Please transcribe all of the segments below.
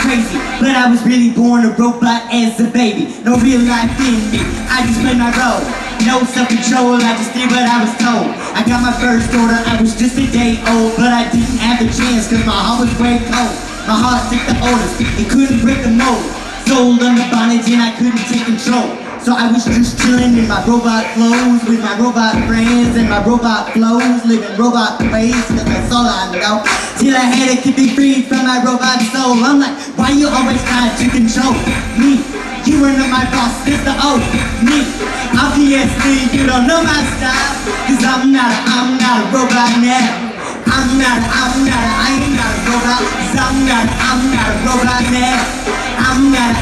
crazy, but I was really born a robot as a baby. No real life in me, I just played my role. No self-control, I just did what I was told. I got my first order, I was just a day old, but I didn't have the chance cause my heart was way cold. My heart took the orders, it couldn't break the mold. Sold under bondage and I couldn't take control. So I was just chilling in my robot clothes with my robot friends and my robot flows, living robot ways, cause that's all I know. Till I had to be freed from my robot soul. I'm like, why you always trying to control me? You were not my boss, it's the old me. Obviously you don't know my style, cause I'm not a robot now. I am not a robot, cause I'm not a robot now. I am not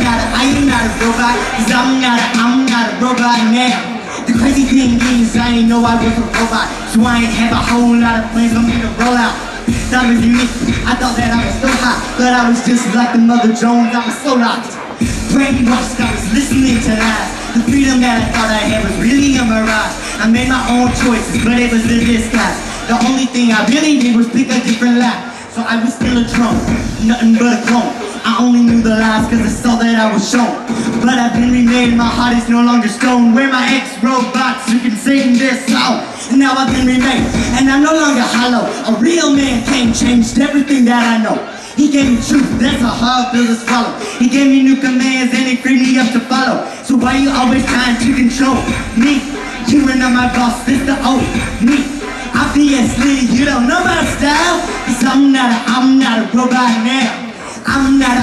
a robot, cause I'm not a robot now. The crazy thing is I ain't know I was a robot, so I ain't have a whole lot of plans for me to roll out. That was unique, I thought that I was so hot, but I was just like the Mother Jones, I was so lost. Brainwashed, I was listening to lies. The freedom that I thought I had was really a mirage. I made my own choices, but it was a disguise. The only thing I really did was pick a different life. So I was still a drone, nothing but a clone. I only knew the lies cause I saw that I was shown. But I've been remade, my heart is no longer stone. We're my ex-robots who can sing this song. And now I've been remade, and I'm no longer hollow. A real man came, changed everything that I know. He gave me truth, that's a hard pill to swallow. He gave me new commands and he freed me up to follow. So why you always trying to control me? You are not my boss, this the old me. Obviously you don't know my style, cause I'm not a robot now. I am not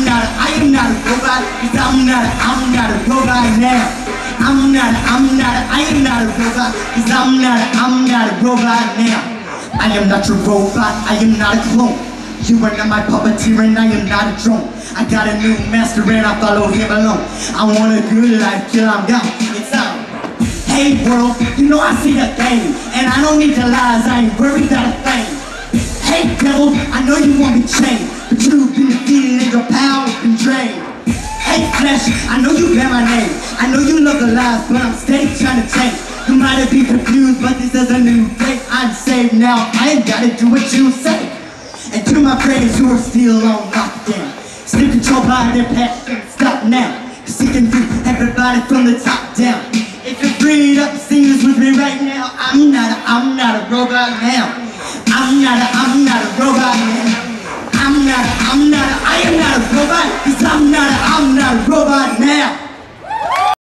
a robot, cause I'm not a robot now. I am not a robot, cause I'm not a robot now. I am not your robot, I am not a clone. You are not my puppeteer and I am not a drone. I got a new master and I follow him alone. I want a good life till I'm gone. It's on. Hey world, you know I see the thing, and I don't need the lies, I ain't worried about a thing. Hey devil, I know you want me chained, but you've been defeated and your power has been drained. Hey flesh, I know you bear my name, I know you love the lies, but I'm steady trying to change. You might have been confused, but this is a new day. I'm saved now, I ain't gotta do what you say. And to my friends who are still on lockdown, still controlled by their passion, stop now, cause he can do everybody from the top down. If you're freed up, sing this with me right now. I'm not a robot now. I am not a robot now. I am not a robot, cause I'm not a robot now.